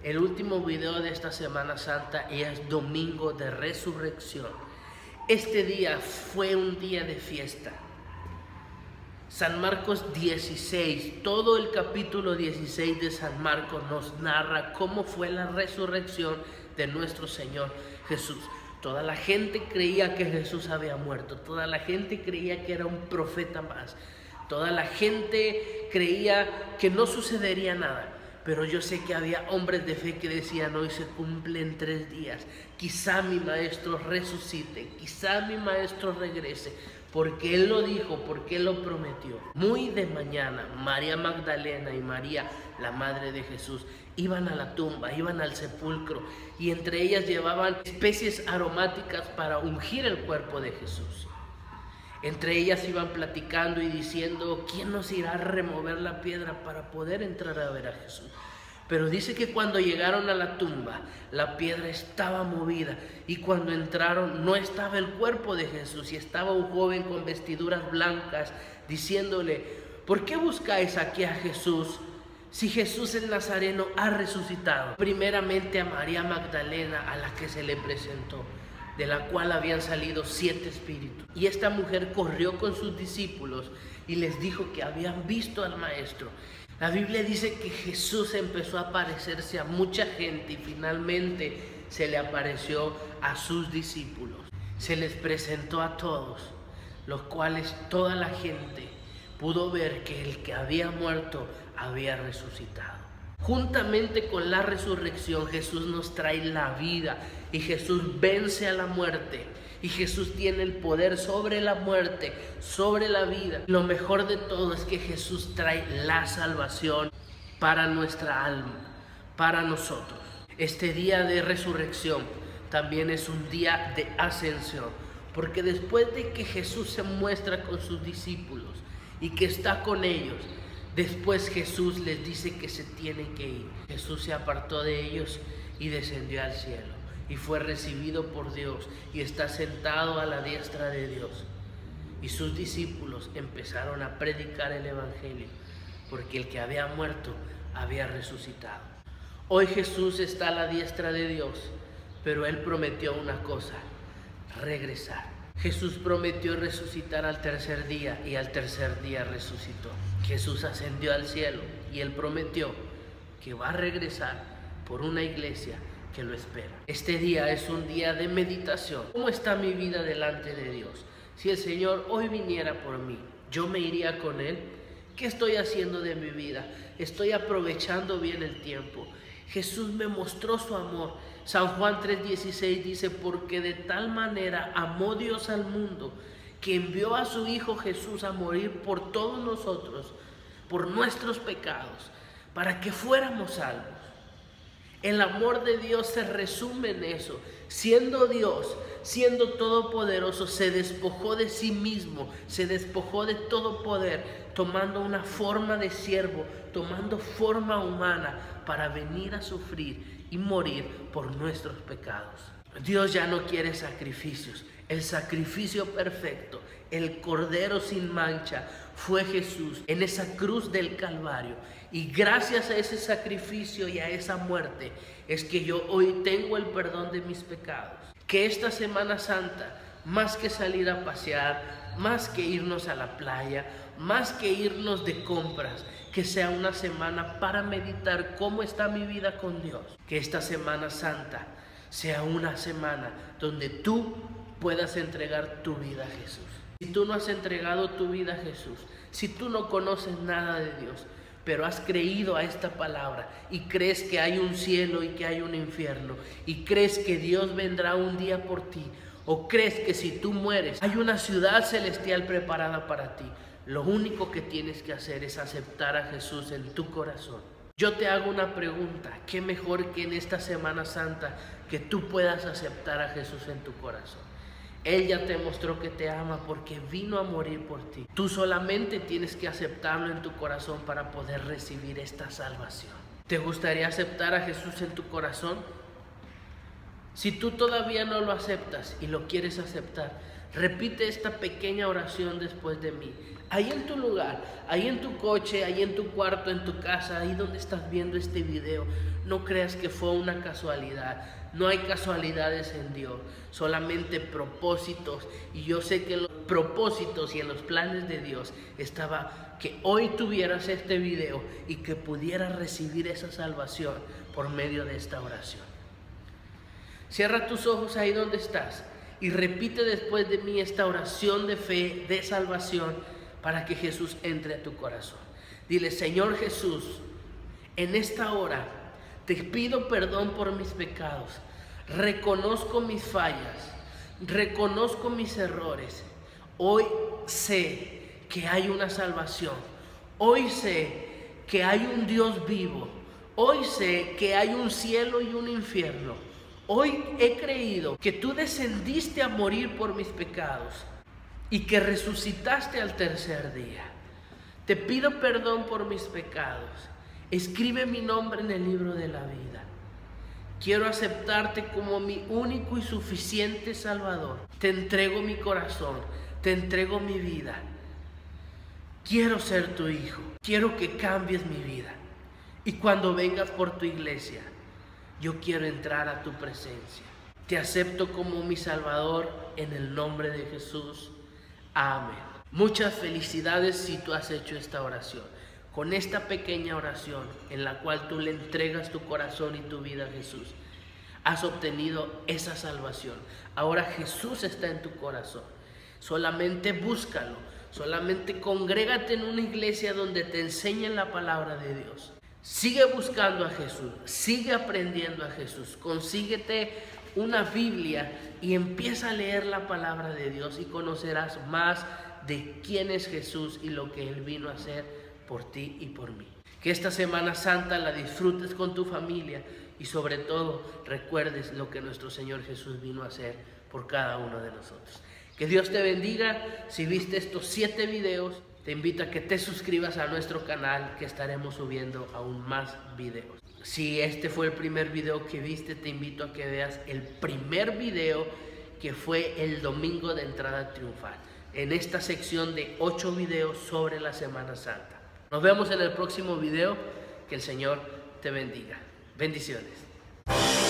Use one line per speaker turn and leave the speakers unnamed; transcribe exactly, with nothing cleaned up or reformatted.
el último video de esta Semana Santa y es Domingo de Resurrección. Este día fue un día de fiesta. San Marcos dieciséis, todo el capítulo dieciséis de San Marcos nos narra cómo fue la resurrección de nuestro Señor Jesús. Toda la gente creía que Jesús había muerto, toda la gente creía que era un profeta más, toda la gente creía que no sucedería nada. Pero yo sé que había hombres de fe que decían: hoy se cumplen tres días, quizá mi maestro resucite, quizá mi maestro regrese, porque Él lo dijo, porque Él lo prometió. Muy de mañana, María Magdalena y María, la madre de Jesús, iban a la tumba, iban al sepulcro, y entre ellas llevaban especies aromáticas para ungir el cuerpo de Jesús. Entre ellas iban platicando y diciendo: ¿quién nos irá a remover la piedra para poder entrar a ver a Jesús? Pero dice que cuando llegaron a la tumba, la piedra estaba movida, y cuando entraron no estaba el cuerpo de Jesús, y estaba un joven con vestiduras blancas diciéndole: ¿por qué buscáis aquí a Jesús, si Jesús el Nazareno ha resucitado? Primeramente a María Magdalena, a la que se le presentó, de la cual habían salido siete espíritus. Y esta mujer corrió con sus discípulos y les dijo que habían visto al Maestro. La Biblia dice que Jesús empezó a aparecerse a mucha gente y finalmente se le apareció a sus discípulos. Se les presentó a todos, los cuales toda la gente pudo ver que el que había muerto había resucitado. Juntamente con la resurrección, Jesús nos trae la vida y Jesús vence a la muerte. Y Jesús tiene el poder sobre la muerte, sobre la vida. Lo mejor de todo es que Jesús trae la salvación para nuestra alma, para nosotros. Este día de resurrección también es un día de ascensión, porque después de que Jesús se muestra con sus discípulos y que está con ellos, después Jesús les dice que se tienen que ir. Jesús se apartó de ellos y descendió al cielo. Y fue recibido por Dios y está sentado a la diestra de Dios. Y sus discípulos empezaron a predicar el evangelio, porque el que había muerto había resucitado. Hoy Jesús está a la diestra de Dios, pero Él prometió una cosa: regresar. Jesús prometió resucitar al tercer día y al tercer día resucitó. Jesús ascendió al cielo y Él prometió que va a regresar por una iglesia que lo espera. Este día es un día de meditación. ¿Cómo está mi vida delante de Dios? Si el Señor hoy viniera por mí, ¿yo me iría con Él? ¿Qué estoy haciendo de mi vida? ¿Estoy aprovechando bien el tiempo? Jesús me mostró su amor. San Juan tres dieciséis dice: porque de tal manera amó Dios al mundo, que envió a su Hijo Jesús a morir por todos nosotros, por nuestros pecados, para que fuéramos salvos. El amor de Dios se resume en eso. Siendo Dios, siendo todopoderoso, se despojó de sí mismo, se despojó de todo poder, tomando una forma de siervo, tomando forma humana para venir a sufrir y morir por nuestros pecados. Dios ya no quiere sacrificios. El sacrificio perfecto, el Cordero sin mancha, fue Jesús en esa cruz del Calvario. Y gracias a ese sacrificio y a esa muerte es que yo hoy tengo el perdón de mis pecados. Que esta Semana Santa, más que salir a pasear, más que irnos a la playa, más que irnos de compras, que sea una semana para meditar cómo está mi vida con Dios. Que esta Semana Santa sea una semana donde tú puedas entregar tu vida a Jesús. Si tú no has entregado tu vida a Jesús, si tú no conoces nada de Dios, pero has creído a esta palabra y crees que hay un cielo y que hay un infierno, y crees que Dios vendrá un día por ti, o crees que si tú mueres hay una ciudad celestial preparada para ti, lo único que tienes que hacer es aceptar a Jesús en tu corazón. Yo te hago una pregunta: ¿qué mejor que en esta Semana Santa que tú puedas aceptar a Jesús en tu corazón? Él ya te mostró que te ama porque vino a morir por ti. Tú solamente tienes que aceptarlo en tu corazón para poder recibir esta salvación. ¿Te gustaría aceptar a Jesús en tu corazón? Si tú todavía no lo aceptas y lo quieres aceptar, repite esta pequeña oración después de mí. Ahí en tu lugar, ahí en tu coche, ahí en tu cuarto, en tu casa, ahí donde estás viendo este video, no creas que fue una casualidad. No hay casualidades en Dios, solamente propósitos. Y yo sé que en los propósitos y en los planes de Dios estaba que hoy tuvieras este video y que pudieras recibir esa salvación por medio de esta oración. Cierra tus ojos ahí donde estás y repite después de mí esta oración de fe, de salvación, para que Jesús entre a tu corazón. Dile: Señor Jesús, en esta hora te pido perdón por mis pecados. Reconozco mis fallas, reconozco mis errores. Hoy sé que hay una salvación. Hoy sé que hay un Dios vivo. Hoy sé que hay un cielo y un infierno. Hoy he creído que tú descendiste a morir por mis pecados y que resucitaste al tercer día. Te pido perdón por mis pecados. Escribe mi nombre en el libro de la vida. Quiero aceptarte como mi único y suficiente Salvador. Te entrego mi corazón, te entrego mi vida. Quiero ser tu hijo. Quiero que cambies mi vida. Y cuando vengas por tu iglesia, yo quiero entrar a tu presencia. Te acepto como mi Salvador en el nombre de Jesús. Amén. Muchas felicidades si tú has hecho esta oración. Con esta pequeña oración en la cual tú le entregas tu corazón y tu vida a Jesús, has obtenido esa salvación. Ahora Jesús está en tu corazón. Solamente búscalo. Solamente congrégate en una iglesia donde te enseñen la palabra de Dios. Sigue buscando a Jesús, sigue aprendiendo a Jesús, consíguete una Biblia y empieza a leer la palabra de Dios y conocerás más de quién es Jesús y lo que Él vino a hacer por ti y por mí. Que esta Semana Santa la disfrutes con tu familia y sobre todo recuerdes lo que nuestro Señor Jesús vino a hacer por cada uno de nosotros. Que Dios te bendiga. Si viste estos siete videos, te invito a que te suscribas a nuestro canal, que estaremos subiendo aún más videos. Si este fue el primer video que viste, te invito a que veas el primer video que fue el domingo de entrada triunfal, en esta sección de ocho videos sobre la Semana Santa. Nos vemos en el próximo video. Que el Señor te bendiga. Bendiciones.